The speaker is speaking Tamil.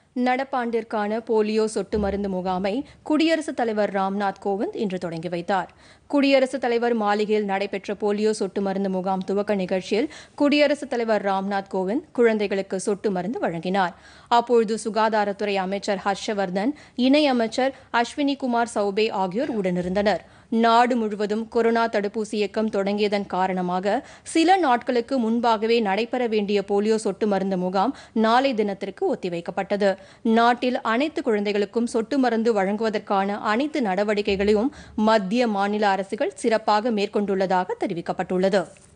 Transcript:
நடப்பாண்டிற்கான போலியோ சொட்டு மருந்து முகாமை குடியரசுத் தலைவர் ராம்நாத் கோவிந்த் இன்று தொடங்கி வைத்தார். குடியரசுத் தலைவர் மாளிகையில் நடைபெற்ற போலியோ சொட்டு மருந்து முகாம் துவக்க நிகழ்ச்சியில் குடியரசுத் தலைவர் ராம்நாத் கோவிந்த் குழந்தைகளுக்கு சொட்டு மருந்து வழங்கினார். அப்பொழுது சுகாதாரத்துறை அமைச்சர் ஹர்ஷவர்தன், இணையமைச்சர் அஸ்வினி குமார் சௌபே ஆகியோர் உடனிருந்தனர். நாடு முழுவதும் கொரோனா தடுப்பூசி இயக்கம் தொடங்கியதன் காரணமாக சில நாட்களுக்கு முன்பாகவே நடைபெற வேண்டிய போலியோ சொட்டு மருந்து முகாம் நாளை தினத்திற்கு ஒத்திவைக்கப்பட்டது. நாட்டில் அனைத்து குழந்தைகளுக்கும் சொட்டு மருந்து வழங்குவதற்கான அனைத்து நடவடிக்கைகளையும் மத்திய, மாநில அரசுகள் சிறப்பாக மேற்கொண்டுள்ளதாக தெரிவிக்கப்பட்டுள்ளது.